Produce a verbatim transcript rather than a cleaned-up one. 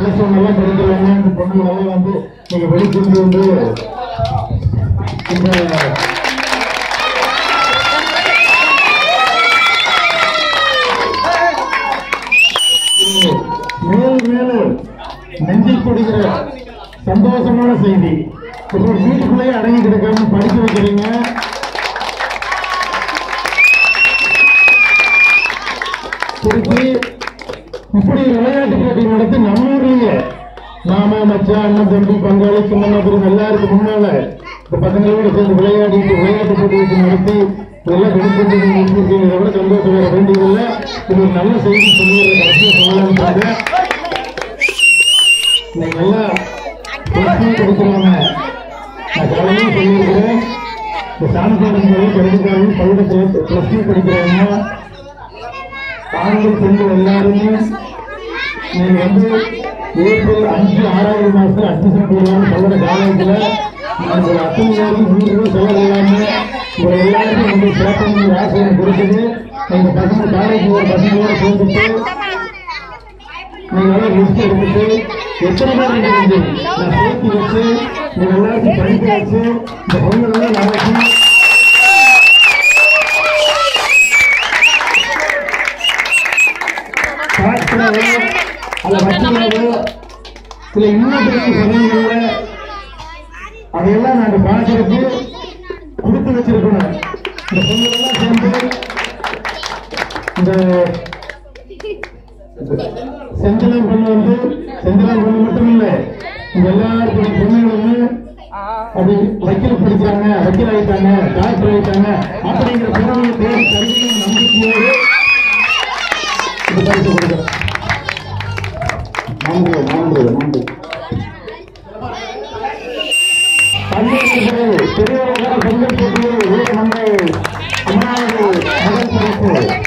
எல்லாம் கிடைக்கிறாங்க. இந்த பொண்ணுங்களெல்லாம் வந்து நீங்க வெளிக்கொண்டு வந்து இந்த மேலும் மேலும் நெஞ்சில் கொடுக்கிற சந்தோஷமான செய்தி. இப்போ வீட்டுக்குள்ளேயே அடங்கி கிடக்காம படிக்க வைக்கிறீங்க. திருப்பி இப்படி விளையாட்டு போட்டி நடத்தி நம்ம ஊர்லயே மாமா மச்சா அண்ணன் தம்பி பங்காளி சின்னப்பரும் எல்லாருக்கும் முன்னால இந்த பசங்களோட சேர்ந்து விளையாடிட்டு விளையாட்டு போட்டி வச்சு நடத்தி இதெல்லாம் வெளிக்கொண்டு முடிச்சிருக்கீங்க. விட சந்தோஷம் வேற வேண்டியதில்லை. இது ஒரு நல்ல செய்தி சொல்லுவதை கடைசியாக சொல்லலாம்னு நீங்க எல்லாம் படிக்கிறவங்க நான் காலையில சொல்லியிருக்கிறேன். இந்த சாணப்பாடம் படிக்கிறாங்க பள்ளிக்கூடத்தில் பிளஸ் டூ படிக்கிறவங்க ஆண்கள் பெண்கள் எல்லாருமே நீங்க வந்து ஏப்ரல் அஞ்சு ஆறாவது மாசத்துல அட்மிஷன் போடுவாங்க. சொல்ற காலேஜ்ல ஒரு அத்தனை நேரம் நூறு ரூபாய் செலவு இல்லாம உங்களை எல்லாருக்கும் வந்து சேர்க்கணும் ஆசிரியர் கொடுக்குது. எங்க பசங்க காலேஜ் ஒரு பசங்களோட சேர்ந்துட்டு நீங்க எல்லாம் லிஸ்ட் எடுத்துட்டு எத்தனை பேர் இருக்கு நான் சேர்த்து வச்சு நீங்க எல்லாருக்கும் படிக்க வச்சு இந்த பொண்ணுகளெல்லாம் நாளைக்கு அதை வச்சுக்கிறது சில இன்னும் சமயங்கள்ல அதையெல்லாம் நாங்க பார்க்கறதுக்கு கொடுத்து வச்சிருக்கணும். இந்த பொண்ணுகளெல்லாம் சேர்ந்து இந்த செஞ்சலம் பொண்ணு வந்து செஞ்சலம் பொண்ணு மட்டும் இல்லை இங்க எல்லாருக்கும் பொண்ணுகளுமே அப்படி வக்கீல் படிச்சாங்க வக்கீல் ஆயிட்டாங்க டாக்டர் ஆயிட்டாங்க அப்படிங்கிற பொருளை தேடி கல்வியும் நம்பிக்கையோடு இது பரிசு கொடுக்கிறோம். நன்றி நன்றி நன்றி. பள்ளிகள் பெரியவர்கள் பெண்கள் போட்டியில் நம்ம முதல் பரிசு